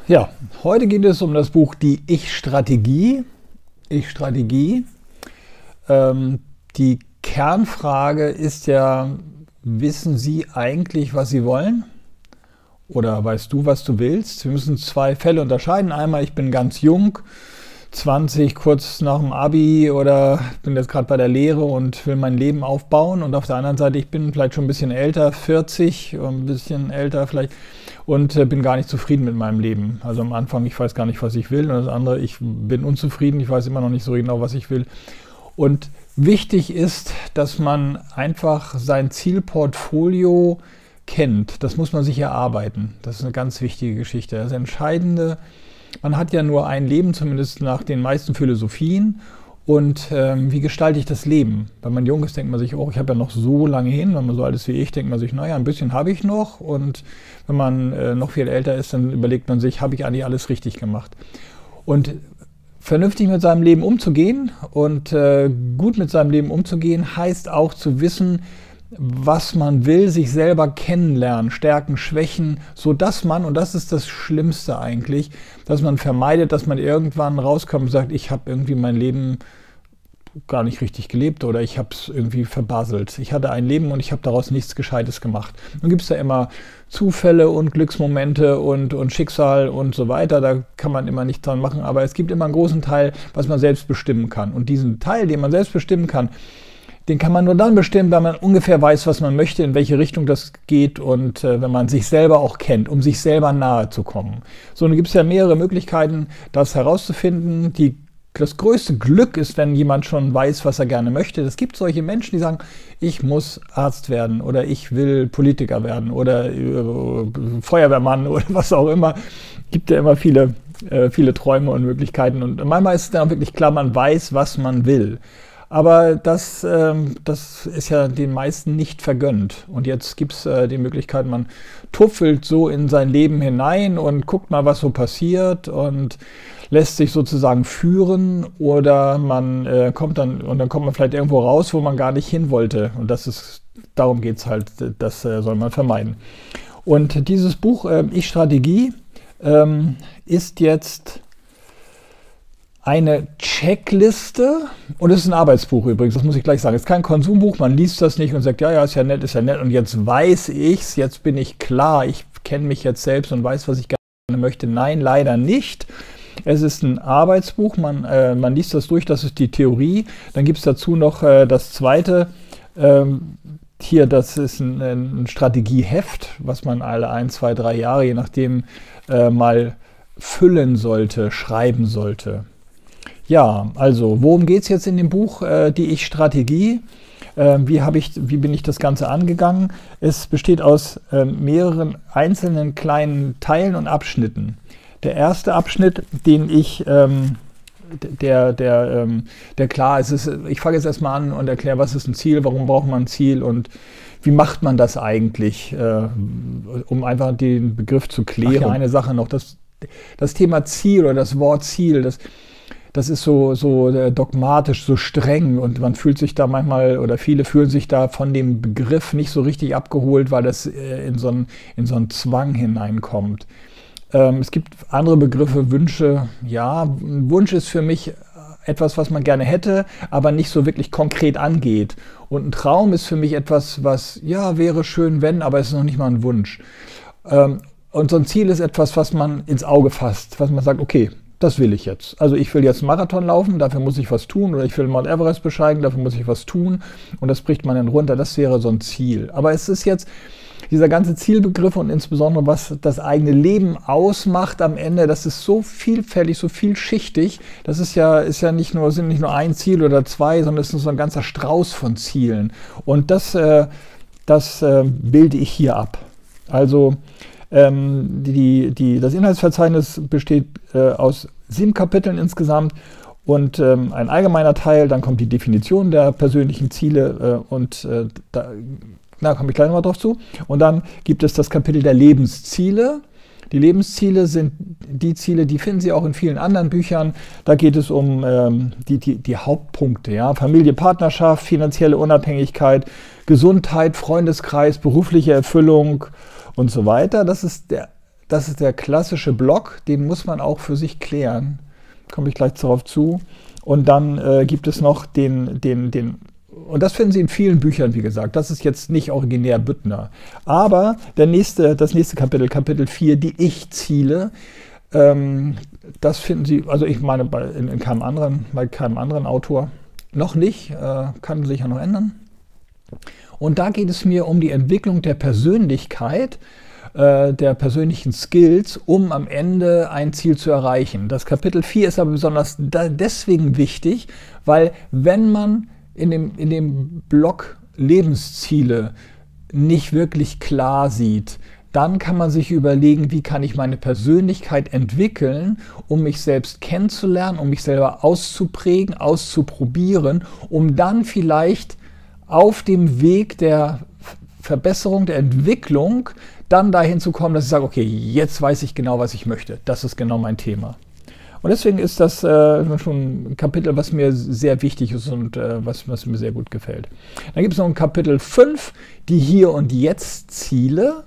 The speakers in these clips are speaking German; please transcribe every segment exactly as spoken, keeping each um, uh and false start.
Ja, heute geht es um das Buch Die Ich-Strategie. Ich-Strategie. Ähm, die Kernfrage ist ja, wissen Sie eigentlich, was Sie wollen? Oder weißt du, was du willst? Wir müssen zwei Fälle unterscheiden. Einmal, ich bin ganz jung, zwanzig, kurz nach dem Abi oder bin jetzt gerade bei der Lehre und will mein Leben aufbauen. Und auf der anderen Seite, ich bin vielleicht schon ein bisschen älter, vierzig, ein bisschen älter vielleicht, und äh, bin gar nicht zufrieden mit meinem Leben. Also am Anfang, ich weiß gar nicht, was ich will. Und das andere, ich bin unzufrieden, ich weiß immer noch nicht so genau, was ich will. Und wichtig ist, dass man einfach sein Zielportfolio kennt. Das muss man sich erarbeiten. Das ist eine ganz wichtige Geschichte. Das Entscheidende, man hat ja nur ein Leben, zumindest nach den meisten Philosophien. Und ähm, wie gestalte ich das Leben? Wenn man jung ist, denkt man sich, oh, ich habe ja noch so lange hin. Wenn man so alt ist wie ich, denkt man sich, naja, ein bisschen habe ich noch. Und wenn man äh, noch viel älter ist, dann überlegt man sich, habe ich eigentlich alles richtig gemacht? Und vernünftig mit seinem Leben umzugehen und äh, gut mit seinem Leben umzugehen, heißt auch zu wissen, was man will, sich selber kennenlernen, Stärken, Schwächen, so dass man, und das ist das Schlimmste eigentlich, dass man vermeidet, dass man irgendwann rauskommt und sagt, ich habe irgendwie mein Leben gar nicht richtig gelebt oder ich habe es irgendwie verbaselt. Ich hatte ein Leben und ich habe daraus nichts Gescheites gemacht. Dann gibt es da immer Zufälle und Glücksmomente und, und Schicksal und so weiter. Da kann man immer nichts dran machen, aber es gibt immer einen großen Teil, was man selbst bestimmen kann. Und diesen Teil, den man selbst bestimmen kann, den kann man nur dann bestimmen, wenn man ungefähr weiß, was man möchte, in welche Richtung das geht und äh, wenn man sich selber auch kennt, um sich selber nahe zu kommen. So, nun gibt es ja mehrere Möglichkeiten, das herauszufinden. Die, das größte Glück ist, wenn jemand schon weiß, was er gerne möchte. Es gibt solche Menschen, die sagen, ich muss Arzt werden oder ich will Politiker werden oder äh, Feuerwehrmann oder was auch immer. Es gibt ja immer viele, äh, viele Träume und Möglichkeiten und manchmal ist es dann wirklich klar, man weiß, was man will. Aber das, ähm, das ist ja den meisten nicht vergönnt. Und jetzt gibt es äh, die Möglichkeit, man tuffelt so in sein Leben hinein und guckt mal, was so passiert und lässt sich sozusagen führen oder man äh, kommt dann und dann kommt man vielleicht irgendwo raus, wo man gar nicht hin wollte. Und das ist, darum geht es halt, das äh, soll man vermeiden. Und dieses Buch äh, Ich-Strategie ähm, ist jetzt eine Checkliste, und es ist ein Arbeitsbuch übrigens, das muss ich gleich sagen. Es ist kein Konsumbuch, man liest das nicht und sagt, ja, ja, ist ja nett, ist ja nett und jetzt weiß ich's, jetzt bin ich klar, ich kenne mich jetzt selbst und weiß, was ich gerne möchte. Nein, leider nicht. Es ist ein Arbeitsbuch, man, äh, man liest das durch, das ist die Theorie. Dann gibt es dazu noch äh, das zweite, ähm, hier, das ist ein, ein Strategieheft, was man alle ein, zwei, drei Jahre, je nachdem, äh, mal füllen sollte, schreiben sollte. Ja, also worum geht es jetzt in dem Buch, äh, die Ich-Strategie? Äh, wie, hab ich, wie bin ich das Ganze angegangen? Es besteht aus äh, mehreren einzelnen kleinen Teilen und Abschnitten. Der erste Abschnitt, den ich, ähm, der, der, ähm, der klar ist, ist, ich fange jetzt erstmal an und erkläre, was ist ein Ziel, warum braucht man ein Ziel und wie macht man das eigentlich, äh, um einfach den Begriff zu klären. Ach ja, eine Sache noch, das, das Thema Ziel oder das Wort Ziel, das Das ist so, so dogmatisch, so streng und man fühlt sich da manchmal oder viele fühlen sich da von dem Begriff nicht so richtig abgeholt, weil das in so einen, in so einen Zwang hineinkommt. Ähm, es gibt andere Begriffe, Wünsche. Ja, ein Wunsch ist für mich etwas, was man gerne hätte, aber nicht so wirklich konkret angeht. Und ein Traum ist für mich etwas, was, ja, wäre schön, wenn, aber es ist noch nicht mal ein Wunsch. Ähm, und so ein Ziel ist etwas, was man ins Auge fasst, was man sagt, okay, das will ich jetzt. Also ich will jetzt einen Marathon laufen, dafür muss ich was tun. Oder ich will Mount Everest besteigen, dafür muss ich was tun. Und das bricht man dann runter. Das wäre so ein Ziel. Aber es ist jetzt dieser ganze Zielbegriff und insbesondere was das eigene Leben ausmacht am Ende, das ist so vielfältig, so vielschichtig. Das ist ja, ist ja nicht nur, sind nicht nur ein Ziel oder zwei, sondern es ist so ein ganzer Strauß von Zielen. Und das, äh, das äh, bilde ich hier ab. Also Ähm, die, die, das Inhaltsverzeichnis besteht äh, aus sieben Kapiteln insgesamt und ähm, ein allgemeiner Teil, dann kommt die Definition der persönlichen Ziele äh, und äh, da, da komme ich gleich nochmal drauf zu. Und dann gibt es das Kapitel der Lebensziele. Die Lebensziele sind die Ziele, die finden Sie auch in vielen anderen Büchern. Da geht es um ähm, die, die, die Hauptpunkte, ja? Familie, Partnerschaft, finanzielle Unabhängigkeit, Gesundheit, Freundeskreis, berufliche Erfüllung und so weiter. Das ist der das ist der klassische Block, den muss man auch für sich klären. Komme ich gleich darauf zu. Und dann äh, gibt es noch den, den, den, und das finden Sie in vielen Büchern, wie gesagt. Das ist jetzt nicht originär Büttner. Aber der nächste, das nächste Kapitel, Kapitel vier, die Ich-Ziele, ähm, das finden Sie, also ich meine, bei, in, in keinem anderen, bei keinem anderen Autor noch nicht, äh, kann sich ja noch ändern. Und da geht es mir um die Entwicklung der Persönlichkeit, der persönlichen Skills, um am Ende ein Ziel zu erreichen. Das Kapitel vier ist aber besonders deswegen wichtig, weil wenn man in dem, in dem Block Lebensziele nicht wirklich klar sieht, dann kann man sich überlegen, wie kann ich meine Persönlichkeit entwickeln, um mich selbst kennenzulernen, um mich selber auszuprägen, auszuprobieren, um dann vielleicht auf dem Weg der Verbesserung, der Entwicklung, dann dahin zu kommen, dass ich sage, okay, jetzt weiß ich genau, was ich möchte. Das ist genau mein Thema. Und deswegen ist das äh, schon ein Kapitel, was mir sehr wichtig ist und äh, was, was mir sehr gut gefällt. Dann gibt es noch ein Kapitel fünf, die Hier- und Jetzt-Ziele.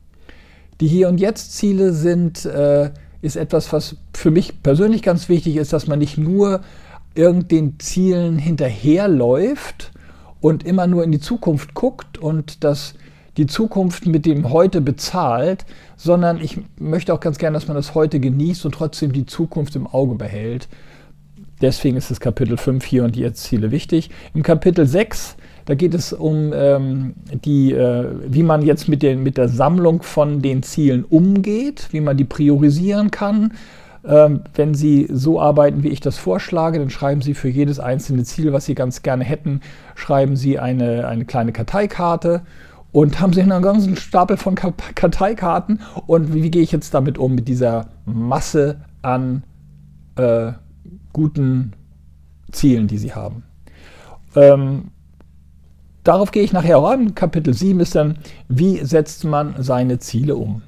Die Hier- und Jetzt-Ziele sind, äh, ist etwas, was für mich persönlich ganz wichtig ist, dass man nicht nur irgendeinen Zielen hinterherläuft und immer nur in die Zukunft guckt und das die Zukunft mit dem Heute bezahlt, sondern ich möchte auch ganz gerne, dass man das Heute genießt und trotzdem die Zukunft im Auge behält. Deswegen ist das Kapitel fünf Hier- und Jetzt-Ziele wichtig. Im Kapitel sechs, da geht es um ähm, die, äh, wie man jetzt mit, den, mit der Sammlung von den Zielen umgeht, wie man die priorisieren kann. Ähm, wenn Sie so arbeiten, wie ich das vorschlage, dann schreiben Sie für jedes einzelne Ziel, was Sie ganz gerne hätten, schreiben Sie eine, eine kleine Karteikarte. Und haben Sie einen ganzen Stapel von Karteikarten. Und wie, wie gehe ich jetzt damit um, mit dieser Masse an äh, guten Zielen, die Sie haben? Ähm, darauf gehe ich nachher auch an. Kapitel sieben ist dann, wie setzt man seine Ziele um?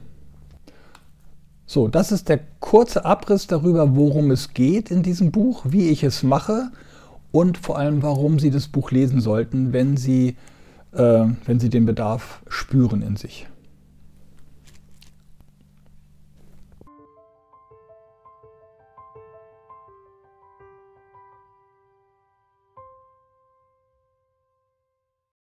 So, das ist der kurze Abriss darüber, worum es geht in diesem Buch, wie ich es mache und vor allem, warum Sie das Buch lesen sollten, wenn Sie wenn Sie den Bedarf spüren in sich.